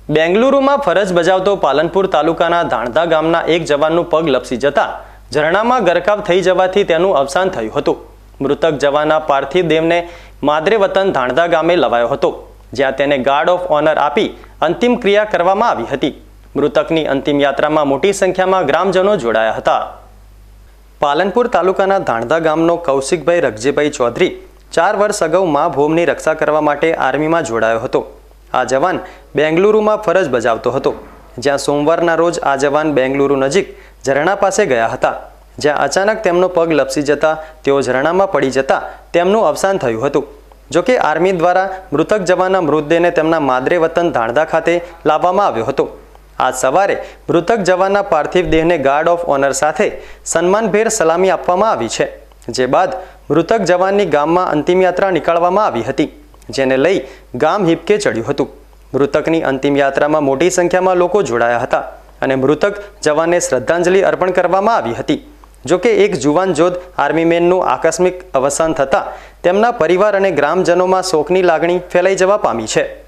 બેંગલુરુમાં ફરજ બજાવતો પાલનપુર તાલુકાના ધાણધા ગામના એક જવાનનું પગ લપસી જતા ઝરણામાં ગરકાવ થઈ જવાથી તેનું અવસાન થયું હતું। મૃતક જવાનના પાર્થિવ દેહને માદરે વતન ધાણધા ગામે લવાયો હતો, જ્યાં તેને ગાર્ડ ઓફ ઓનર આપી અંતિમ ક્રિયા કરવામાં આવી હતી। મૃતકની અંતિમ યાત્રામાં મોટી સંખ્યામાં ગ્રામજનો જોડાયા હતા। પાલનપુર તાલુકાના ધાણધા ગામનો કૌશિકભાઈ રગજીભાઈ ચૌધરી 4 વર્ષ અગાઉ મા ભૂમિની રક્ષા કરવા માટે આર્મીમાં જોડાયો હતો। આ જવાન બેંગલુરુમાં ફરજ બજાવતો હતો, જ્યાં સોમવારના રોજ આ જવાન બેંગલુરુ નજીક ઝરણા પાસે ગયા હતા, જ્યાં અચાનક તેમનો પગ લપસી જતા તેઓ ઝરણામાં પડી જતા તેમનું અવસાન થયું હતું। જોકે આર્મી દ્વારા મૃતક જવાનના મૃતદેહને તેમના માદરે વતન ધાણધા ખાતે લાવવામાં આવ્યો હતો। આજ સવારે મૃતક જવાનના પાર્થિવ દેહને ગાર્ડ ઓફ ઓનર સાથે સન્માનભેર સલામી આપવામાં આવી છે, જે બાદ મૃતક જવાનની ગામમાં અંતિમ યાત્રા નીકાળવામાં આવી હતી, જેને લઈ ગામ હિબકે ચડ્યું હતું। મૃતકની અંતિમ યાત્રામાં મોટી સંખ્યામાં લોકો જોડાયા હતા અને મૃતક જવાનને શ્રદ્ધાંજલિ અર્પણ કરવામાં આવી હતી। જોકે એક જુવાન જોધ આર્મીમેનનું આકસ્મિક અવસાન થતાં તેમના પરિવાર અને ગ્રામજનોમાં શોકની લાગણી ફેલાઈ જવા પામી છે।